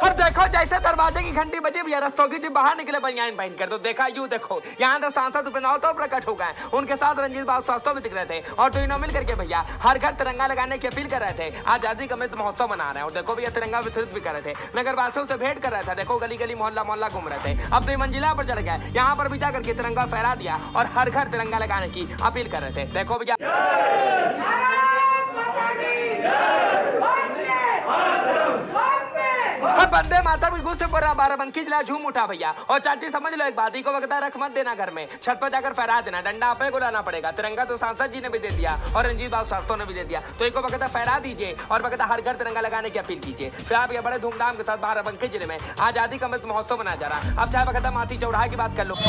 और देखो जैसे दरवाजे की घंटी बजी भैया रस्तों की जब बाहर निकले बनियान पहन कर, तो देखा यूं देखो यहाँ तो सांसद उपनाव तो प्रकट हो गए, उनके साथ रंजीत बाबू शास्त्री भी दिख रहे थे और दोनों मिल करके भैया हर घर तिरंगा लगाने की अपील कर रहे थे। आजादी का अमृत महोत्सव मना रहे हैं और देखो भैया तिरंगा वितरित भी कर रहे थे, नगर वासियों से भेंट कर रहे थे। देखो गली गली मोहल्ला मोहल्ला घूम रहे थे। अब 2 मंजिला पर चढ़ गए, यहाँ पर भी जाकर के तिरंगा फहरा दिया और हर घर तिरंगा लगाने की अपील कर रहे थे। देखो भैया बंदे माता भी गुस्से पर बाराबंकी जिला झूम उठा भैया। और चाची समझ लो एक बात ही को वक्त रख मत देना घर में, छत पर जाकर फहरा देना, डंडा आपे को लाना पड़ेगा। तिरंगा तो सांसद जी ने भी दे दिया और रंजीत बाबू शास्त्री ने भी दे दिया, तो एक वक्त फहरा दीजिए और वक्त हर घर तिरंगा लगाने की अपील कीजिए। फिर आप ये बड़े धूमधाम के साथ बाराबंकी जिले में आजादी का अमृत महोत्सव मनाया जा रहा। अब चाहे वक्त माथी चौराहे की बात कर लो,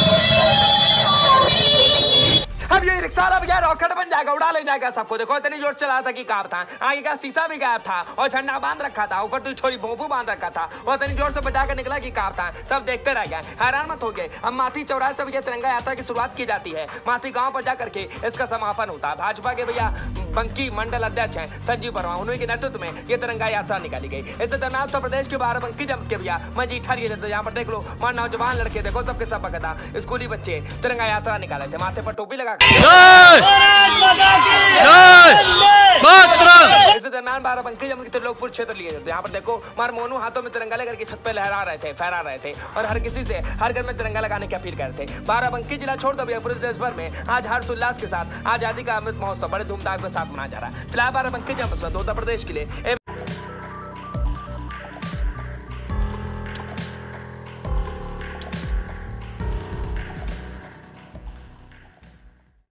अब ये रिक्शा वाला भैया रॉकेट बन जाएगा, उड़ा ले जाएगा सबको। देखो इतनी जोर चला था कि कार था, आगे का शीशा भी गायब था और झंडा बांध रखा था, ऊपर तो छोरी भोंपू बांध रखा था और इतनी जोर से बजा कर निकला कि कार था। सब देखते रह गए, हैरान मत हो गए। अब माथी चौराहे से भैया तिरंगा यात्रा की शुरुआत की जाती है, माथी गांव पर जाकर के इसका समापन होता है। भाजपा के भैया बंकी मंडल अध्यक्ष हैं संजीव वर्मा, उन्हीं के नेतृत्व में ये तिरंगा यात्रा निकाली गई। इससे दरम्यान उत्तर प्रदेश के बाराबंकी जम के भैया मजीठा यहाँ पर देख लो, मां नौजवान लड़के देखो सबके सब बकता स्कूली बच्चे तिरंगा यात्रा निकाले थे, माथे पर टोपी लगा। इसी दरम्यान बाराबंकी जम के त्रिलोकपुर क्षेत्र लिए थे, यहाँ पर देखो मार मोनू हाथों में तिरंगा लेकर के छत पे लहरा रहे थे, फहरा रहे थे और हर किसी से हर घर में तिरंगा लगाने की अपील कर रहे थे। बाराबंकी जिला छोड़ दो भैया पूरे देश भर में आज हर्षोल्लास के साथ आजादी का अमृत महोत्सव बड़े धूमधाम के साथ मनाया जा रहा है। फिलहाल बाराबंकी जम उत्तर प्रदेश के लिए